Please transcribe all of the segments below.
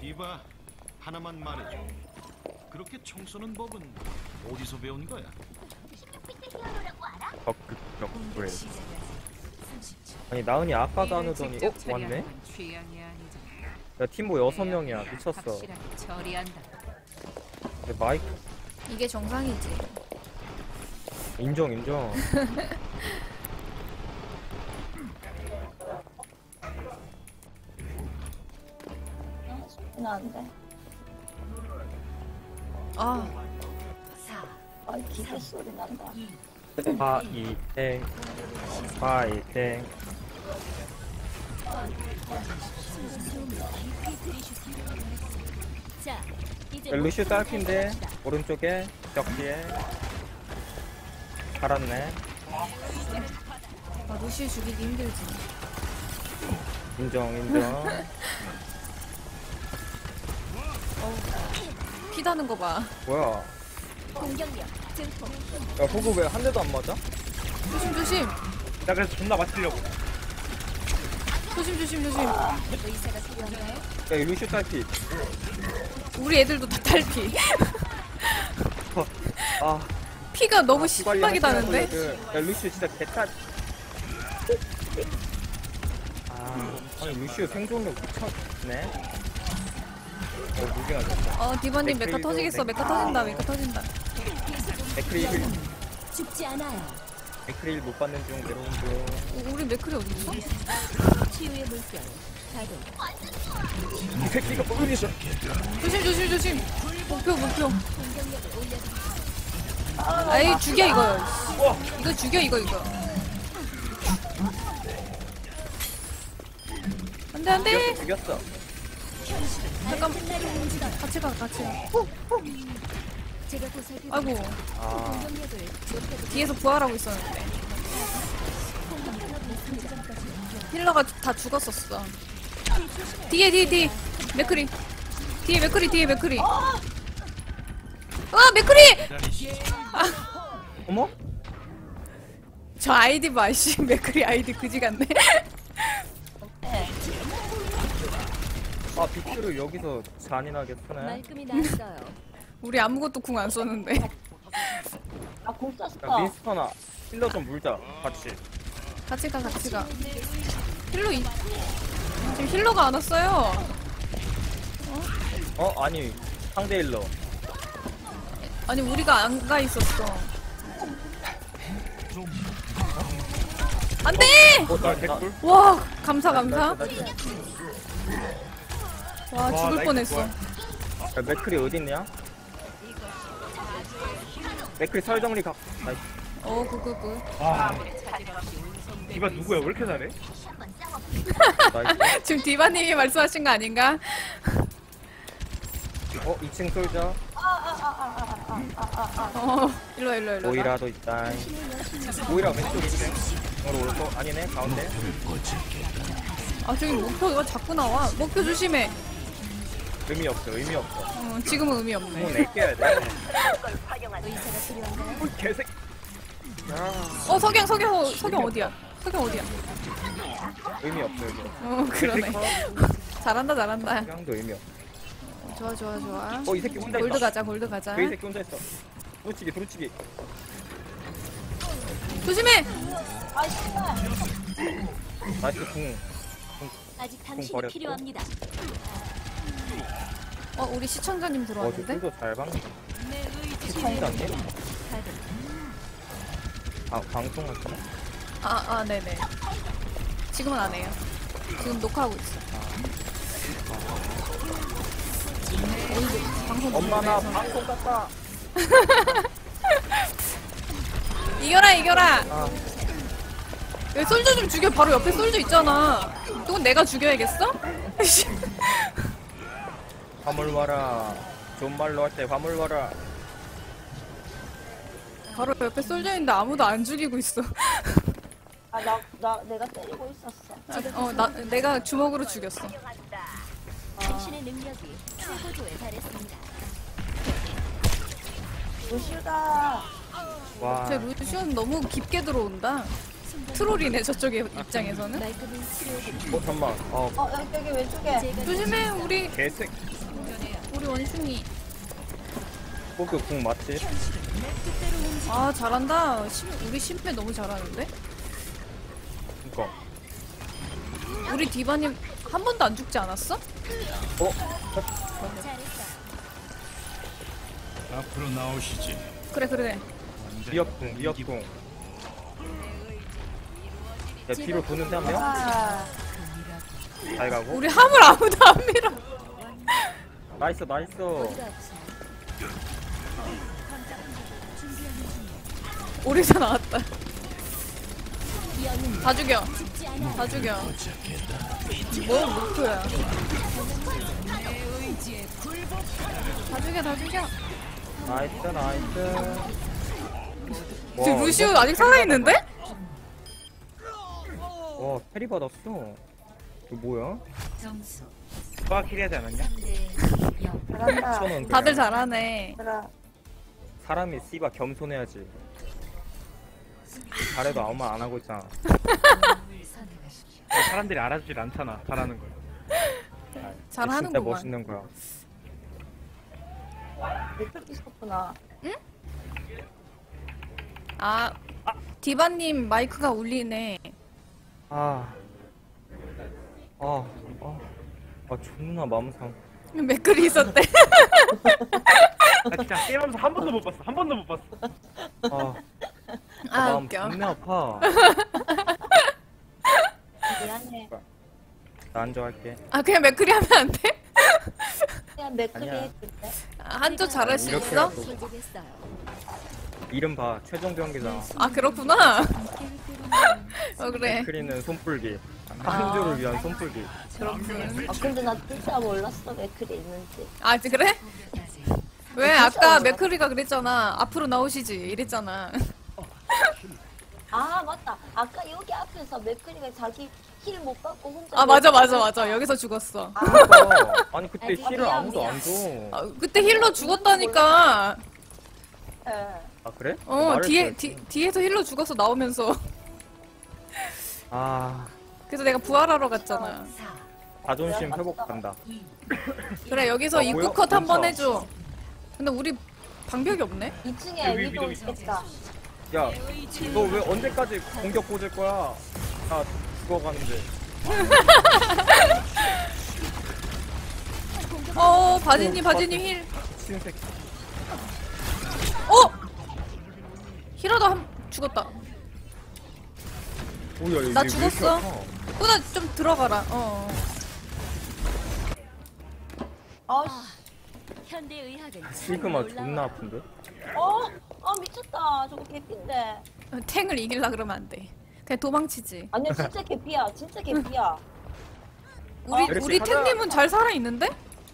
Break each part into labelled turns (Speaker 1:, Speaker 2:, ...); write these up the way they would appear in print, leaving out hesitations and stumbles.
Speaker 1: 디바, 하나만 말해줘. 그렇게 총 쏘는 법은 어디서 배운 거야?
Speaker 2: 적극적 브레이. 아니 나은이 아까도 안 오더니 왔네? 야 팀보 6명이야 미쳤어. 근데 마이크
Speaker 3: 이게 정상이지.
Speaker 2: 인정
Speaker 4: 안 돼.
Speaker 3: 아,
Speaker 4: 아, 기계 소리 난다.
Speaker 2: 파이팅 파이팅. 루시우 딸핀데 오른쪽에 벽 뒤에 살았네.
Speaker 3: 아 루시 죽이기 힘들지.
Speaker 2: 인정
Speaker 3: 피다는 거 봐.
Speaker 2: 뭐야
Speaker 4: 공격력 증폭.
Speaker 2: 야 호구 왜 한 대도 안 맞아?
Speaker 3: 조심.
Speaker 2: 나 그래서 존나 맞추려고.
Speaker 3: 조심.
Speaker 4: 의사가 필요한가요?
Speaker 2: 야 이 루시우 딸피.
Speaker 3: 우리 애들도 다 탈피.
Speaker 2: 아
Speaker 3: 피가 너무 심하게 나는데?
Speaker 2: 야 루시우 진짜 개탈. 아니 루시우 생존력 미쳤네. 무빙 하셨다.
Speaker 3: 디바님 메카 터지겠어. 메카 터진다.
Speaker 2: 맥크릴
Speaker 4: 죽지 않아요.
Speaker 2: 맥크릴 못 받는 중 내려온 중.
Speaker 3: 우리 맥클이 어디 있어?
Speaker 4: 치유의 물결. 가동.
Speaker 2: 이 새끼가 뻔뻔했어.
Speaker 3: 조심. 목표.
Speaker 4: 공격력을 올려.
Speaker 3: 아이 죽여 이거요. 이거 죽여 이거. 안돼.
Speaker 2: 죽였어.
Speaker 3: 잠깐. 같이 가.
Speaker 4: 제가 보살펴.
Speaker 3: 아이고
Speaker 4: 공격력을 높여드릴게요.
Speaker 3: 뒤에서 부활하고 있었는데 힐러가 다 죽었었어. 뒤에 맥크리. 뒤에 맥크리. 아 맥크리!
Speaker 2: 어머?
Speaker 3: 저 아이디 봐. 씨 맥크리 아이디 그지 같네.
Speaker 2: 아 비트를 여기서 잔인하게 쓰네.
Speaker 4: 말끔히 나았어요.
Speaker 3: 우리 아무것도 궁 안 썼는데.
Speaker 4: 아, 공
Speaker 2: 야
Speaker 4: 썼어.
Speaker 2: 민스터나 힐러 좀 물자 같이.
Speaker 3: 같이 가. 지금 힐러가 안 왔어요.
Speaker 2: 아니 상대 힐러.
Speaker 3: 아니 우리가 안 가 있었어. 안돼!
Speaker 2: 나 개꿀?
Speaker 3: 와 감사. 와 죽을 뻔했어.
Speaker 2: 야 맥크리 어딨냐? 맥크리 설정리 가. 나이스.
Speaker 3: 굿.
Speaker 2: 디바 누구야? 왜 이렇게 잘해? 나이스.
Speaker 3: 지금 디바님이 말씀하신 거 아닌가?
Speaker 2: 2층 솔져.
Speaker 3: 일로.
Speaker 2: 오이라도 있다. 오이라 왼쪽 2층. 으로 올 거. 아니네 가운데.
Speaker 3: 아 저기 목표가 자꾸 나와. 목표 조심해.
Speaker 2: 의미 없어.
Speaker 3: 지금은 의미
Speaker 2: 뭐
Speaker 3: 없네.
Speaker 2: 내껴야 돼.
Speaker 4: 의사가 필요한가요?
Speaker 2: 개색.
Speaker 3: 석영 어디야?
Speaker 2: 의미 없어.
Speaker 3: 그러네. 잘한다.
Speaker 2: 그냥도 의미 없어.
Speaker 3: 좋아.
Speaker 2: 이 새끼 혼자
Speaker 3: 골드
Speaker 2: 있다.
Speaker 3: 가자.
Speaker 2: 이 새끼 혼자 있어. 도루치기.
Speaker 3: 조심해.
Speaker 2: 나이스 궁.
Speaker 4: 아직 당신이
Speaker 2: 버렸고.
Speaker 4: 필요합니다.
Speaker 3: 우리 시청자님
Speaker 2: 저
Speaker 3: 들어왔는데?
Speaker 2: 꿀도 잘 박네.
Speaker 4: 내 의지.
Speaker 2: 시청자님?
Speaker 4: 가동.
Speaker 2: 방송하시나?
Speaker 3: 네네. 지금은 안 해요. 지금 녹화하고 있어. 방송
Speaker 2: 엄마 나
Speaker 3: 중에서.
Speaker 2: 방송 갔다.
Speaker 3: 이겨라.
Speaker 2: 아.
Speaker 3: 왜 솔저 좀 죽여. 바로 옆에 솔저 있잖아. 또 내가 죽여야겠어?
Speaker 2: 화물 와라. 좋은 말로 할 때 화물 와라.
Speaker 3: 바로 옆에 솔저 있는데 아무도 안 죽이고 있어.
Speaker 4: 내가 때리고 있었어.
Speaker 3: 내가 주먹으로 죽였어.
Speaker 4: 당신의 능력이 최고조에 달했습니다.
Speaker 5: 루시가
Speaker 2: 와.
Speaker 3: 제 루시온 너무 깊게 들어온다. 트롤이네 저쪽에 입장에서는.
Speaker 4: 말끔히 치료해드릴게요.
Speaker 2: 잠깐만.
Speaker 5: 여기 왼쪽에
Speaker 3: 조심해 우리.
Speaker 2: 개색.
Speaker 3: 우리 원숭이.
Speaker 2: 포크 궁 맞지?
Speaker 3: 아 잘한다. 우리 심해 너무 잘하는데?
Speaker 2: 그니까.
Speaker 3: 우리 디바님 한 번도 안 죽지 않았어?
Speaker 1: 앞으로 나오시지.
Speaker 3: 그래.
Speaker 2: 위협궁, 위협궁. 야, 뒤로 도는데 한 명?
Speaker 5: 아,
Speaker 2: 잘 가고.
Speaker 3: 우리 화물 아무도 안 밀어.
Speaker 2: 나이스, 나이스.
Speaker 3: 오리사 나왔다. 다 죽여. 다 죽여. 뭐 목표야. 다 죽여.
Speaker 2: 나이스, 나이스.
Speaker 3: 지금 루시우 아직 살아있는데?
Speaker 2: 와, 캐리 받았어. 이거 뭐야?
Speaker 4: 점수
Speaker 2: 누가 캐리하지 않았냐?
Speaker 4: 3대 0.
Speaker 5: 잘한다.
Speaker 2: 1,000원.
Speaker 3: 다들 잘하네.
Speaker 5: 얘들아,
Speaker 2: 사람이 씨바 겸손해야지. 잘해도 아무 말 안 하고 있잖아.
Speaker 6: 사람들이 알아주질 않잖아. 잘하는 걸.
Speaker 2: 진짜
Speaker 3: 잘하는구만.
Speaker 2: 멋있는 거야.
Speaker 5: 맥클 있었구나.
Speaker 3: 아, 디바님 마이크가 울리네.
Speaker 2: 존나 마음 상.
Speaker 3: 맥글이 있었대.
Speaker 6: 나 진짜 게임하면서 한 번도 못 봤어. 한 번도 못 봤어.
Speaker 2: 마음
Speaker 3: 웃겨.
Speaker 2: 존나 아파.
Speaker 5: 미안해.
Speaker 2: 나 안좋아할게.
Speaker 3: 그냥 맥글이 하면 안 돼?
Speaker 5: 그냥 맥클이
Speaker 2: 아니야.
Speaker 5: 했는데.
Speaker 3: 한조 잘할 수
Speaker 2: 이렇게
Speaker 3: 있어?
Speaker 2: 해도.
Speaker 4: 소개됐어요.
Speaker 2: 이름 봐, 최종 경기잖아.
Speaker 3: 그렇구나. 그래.
Speaker 2: 크리는 손풀기. 한조를 위한 손풀기.
Speaker 3: 그렇군.
Speaker 5: 근데 나 진짜 몰랐어, 맥클이 있는지.
Speaker 3: 그래? 왜 아까 맥클이가 그랬잖아. 앞으로 나오시지 이랬잖아.
Speaker 5: 아, 맞다. 아까 여기 앞에서 맥클이가 자기 힐 못 받고 혼자.
Speaker 3: 맞아. 여기서 죽었어.
Speaker 2: 아니 그때 힐을 아무도 안 줘.
Speaker 3: 그때 힐러 죽었다니까.
Speaker 5: 예.
Speaker 2: 아 그래?
Speaker 3: 뒤에서 힐러 죽어서 나오면서. 그래서 내가 부활하러 갔잖아.
Speaker 2: 자존심 회복한다.
Speaker 3: 그래 여기서
Speaker 2: 뭐야?
Speaker 3: 입구 컷 한 번
Speaker 2: 진짜.
Speaker 3: 해줘. 근데 우리 방벽이 없네?
Speaker 5: 2층에 위도 있겠다.
Speaker 2: 야, 너 왜 언제까지 공격 꽂을 거야? 나 죽어가는데.
Speaker 3: 바지님 힐.
Speaker 2: 미친 새끼.
Speaker 3: 힐러도 죽었다.
Speaker 2: 뭐야,
Speaker 3: 나
Speaker 2: 이게 왜 이렇게
Speaker 3: 죽었어.
Speaker 2: 아파?
Speaker 3: 꾸나 좀 들어가라.
Speaker 4: 현대의학은
Speaker 2: 시그마 존나 아픈데?
Speaker 5: 미쳤다. 저거 개피인데.
Speaker 3: 탱을 이길라 그러면 안 돼. 그냥 도망치지.
Speaker 5: 아니야, 진짜 개피야. 진짜 개피야.
Speaker 2: 이렇게
Speaker 3: 우리
Speaker 2: 하자.
Speaker 3: 탱님은 잘 살아 있는데?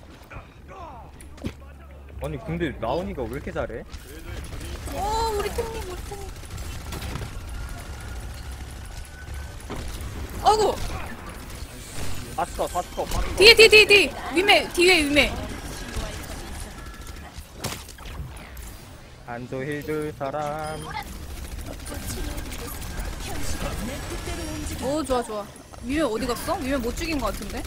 Speaker 2: 아니 근데 나은이가 왜 이렇게 잘해?
Speaker 3: 우리 탱님. 아이고
Speaker 2: 봤어.
Speaker 3: 뒤에 뒤에 위메.
Speaker 2: 안조 힐들 사람.
Speaker 3: 오 좋아. 위메 어디 갔어? 위메 못 죽인 것 같은데?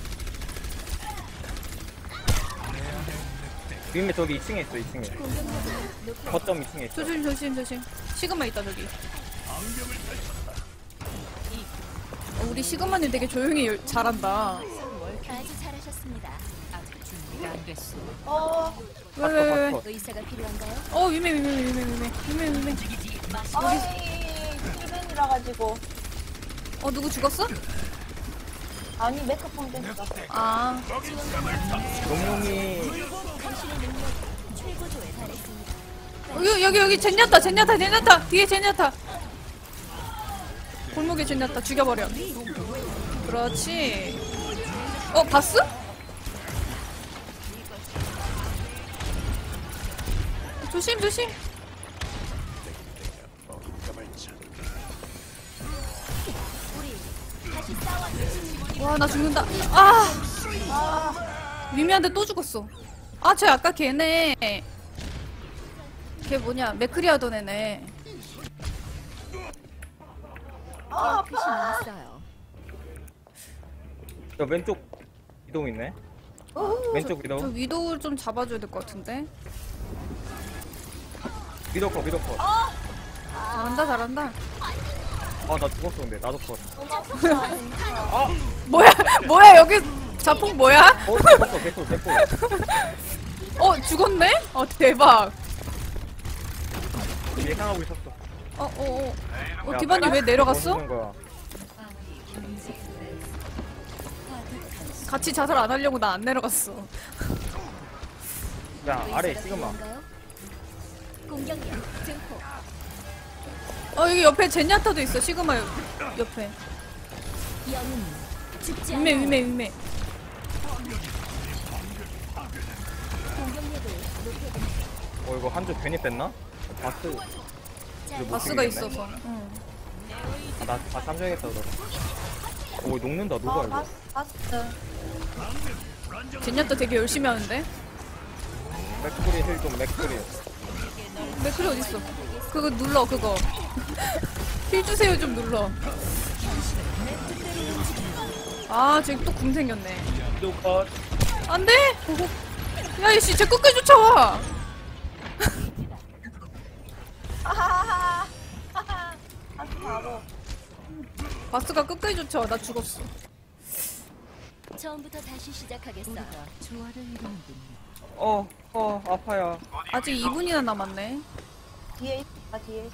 Speaker 2: 위에 저기 2층에 있어. 2층에. 거점 2층에 있어.
Speaker 3: 조심. 시그마 있다 저기. 우리 시그마님 되게 조용히 잘한다.
Speaker 4: 아주 잘하셨습니다. 아직 준비가 안 됐어.
Speaker 3: 왜?
Speaker 4: 의사가 필요한가요?
Speaker 3: 위메.
Speaker 5: 힐벤이라 가지고.
Speaker 3: 누구 죽었어?
Speaker 5: 아니, 메이크업 됐어.
Speaker 2: 용용이
Speaker 4: 당신의 능력이 최고조에 달했습니다.
Speaker 3: 여기 젠야타 뒤에 젠야타. 골목에 젠야타 죽여버려. 그렇지. 바스? 조심. 와 나 죽는다. 미미한테 또 죽었어. 쟤 아까 걔네. 걔 뭐냐 맥크리 하던 애네.
Speaker 4: 끝이 났어요.
Speaker 2: 야 왼쪽 이동 있네. 왼쪽
Speaker 3: 저
Speaker 2: 위도.
Speaker 3: 위도우 좀 잡아줘야 될 것 같은데.
Speaker 2: 위도 컷, 위도 컷.
Speaker 3: 잘한다 잘한다.
Speaker 2: 아, 나 죽었어, 근데. 나도 컷.
Speaker 3: 뭐야 뭐야 여기 자폭 뭐야?
Speaker 2: 죽었어, 개꿀, 개꿀.
Speaker 3: 죽었네? 대박.
Speaker 2: 예상하고 있었어.
Speaker 3: 디바님 왜 내려갔어?
Speaker 2: 뭐 하는 거야?
Speaker 3: 같이 자살 안 하려고 나 안 내려갔어.
Speaker 2: 야, 아래, 시그마.
Speaker 4: 공격력 증폭.
Speaker 3: 여기 옆에 제니아타도 있어. 시그마 옆에.
Speaker 4: 영웅 죽지
Speaker 3: 위메
Speaker 4: 않아.
Speaker 3: 위메.
Speaker 4: 공격력을 높여드리죠.
Speaker 2: 이거 한조 괜히 뺐나? 바스.
Speaker 4: 자,
Speaker 2: 못
Speaker 3: 바스가
Speaker 2: 죽이겠네.
Speaker 3: 있어서. 응.
Speaker 2: 나 바스 함정했다, 그럼. 녹는다, 녹아, 이거.
Speaker 5: 봤어.
Speaker 3: 제니아타 되게 열심히 하는데.
Speaker 2: 맥크리 힐 좀, 맥크리.
Speaker 3: 맥클이 어딨어? 그거 눌러 그거. 힐 주세요 좀 눌러. 저기 또 궁 생겼네.
Speaker 6: 위도 컷.
Speaker 3: 안돼! 야 이씨 쟤 끝까지 쫓아와.
Speaker 5: 하하하. 아, 바보.
Speaker 3: 바스가 끝까지 쫓아와. 나 죽었어.
Speaker 4: 처음부터 다시 시작하겠어. 조화를 이루는군요.
Speaker 2: 아파요.
Speaker 3: 아직 2분이나 남았네.
Speaker 5: 뒤에 있다, 뒤에.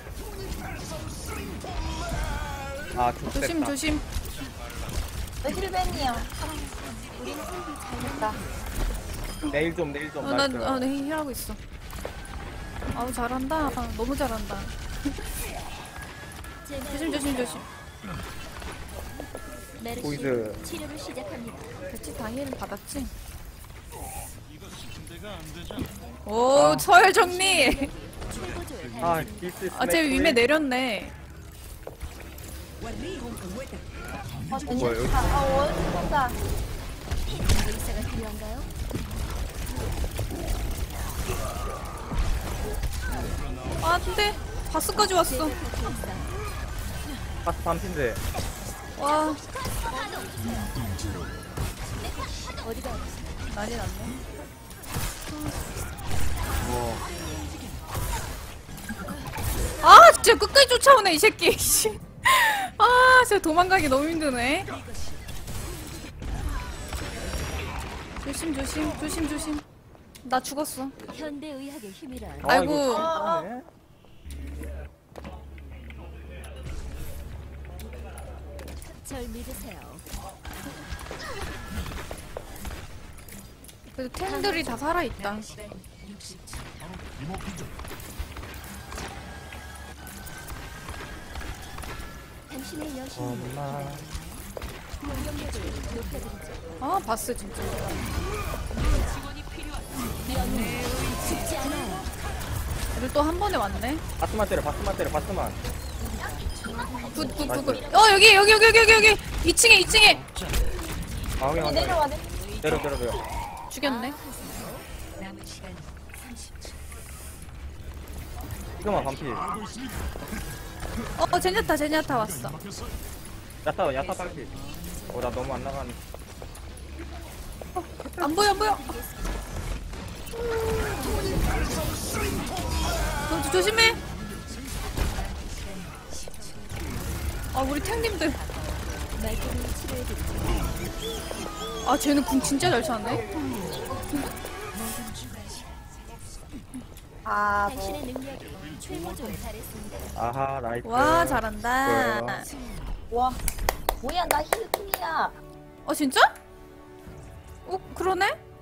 Speaker 3: 조심
Speaker 2: 좋겠다.
Speaker 3: 조심.
Speaker 5: 왜 힐벤이야?
Speaker 4: 우리는 승부 잘
Speaker 5: 됐다.
Speaker 2: 내일 좀, 나이스.
Speaker 3: 나 힐하고 있어. 아우 잘한다. 너무 잘한다. 조심.
Speaker 4: 메르시
Speaker 2: 보이즈.
Speaker 4: 치료를 시작합니다.
Speaker 3: 같이 당일 받았지?
Speaker 1: 이거 상대가 안 되잖아.
Speaker 3: 오 서열 정리.
Speaker 4: 최고조에
Speaker 2: 딜스
Speaker 3: 쟤 위메 내렸네.
Speaker 2: 뭐야, 여기?
Speaker 5: 원숭이다.
Speaker 4: 의사가 필요한가요?
Speaker 3: 안돼. 바스까지 왔어.
Speaker 2: 바스 반핀데.
Speaker 3: 와
Speaker 4: 어디가
Speaker 3: 난리 났네. 진짜 끝까지 쫓아오네 이 새끼. 씨. 진짜 도망가기 너무 힘드네. 조심. 나 죽었어.
Speaker 4: 현대 의학의 힘이란
Speaker 3: 아이고.
Speaker 4: 절 믿으세요.
Speaker 3: 그래도 템들이 다 살아있다.
Speaker 4: 당신의 여신
Speaker 2: 엄마.
Speaker 4: 공격력을 높여드리죠.
Speaker 3: 바스 진짜.
Speaker 4: 죽지 않아요.
Speaker 3: 애들 또 한 번에 왔네.
Speaker 2: 바스만 때려, 바스만.
Speaker 3: 굿. 여기 2층에.
Speaker 2: 확인.
Speaker 5: 내려와,
Speaker 2: 내려.
Speaker 3: 죽였네.
Speaker 2: 시그마 반피.
Speaker 3: 제니아타 왔어.
Speaker 2: 야타 딸피. 나 너무 안 나가네.
Speaker 3: 안 보여. 조심해. 우리 탱님들.
Speaker 4: 말끔히 치료해드리죠.
Speaker 3: 쟤는 궁 진짜 잘 찼네.
Speaker 4: 당신의 능력이 최고조에 달했습니다.
Speaker 2: 아하, 나이스.
Speaker 3: 와 잘한다.
Speaker 2: 뭐예요?
Speaker 5: 와. 뭐야, 나 힐킹이야.
Speaker 3: 진짜? 그러네?